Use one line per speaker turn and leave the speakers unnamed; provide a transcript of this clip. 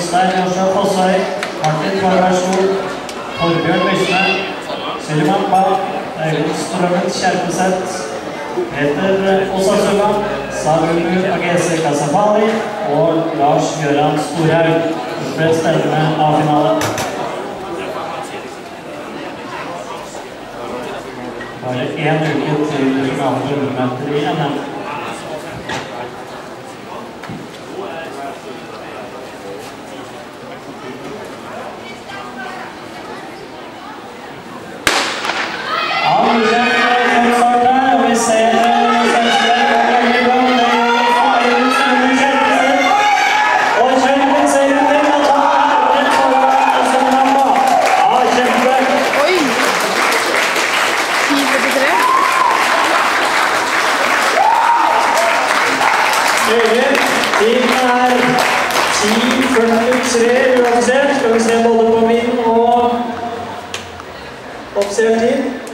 Jostein Joshua Fossøy, Martin Torvarsson, Torbjørn Mysne, Suleiman Bach, Øyvind Strømmen Kjerpeseth, Peter Osasuna, Sarumu Agese Kasafali og Lars Gjøran Storhaug. Det ble spennende A-finale. Bare en uke til finale rundmøter i NM.
Tiden er 10:43 uansett. Skal vi se både på min og offisiell tid.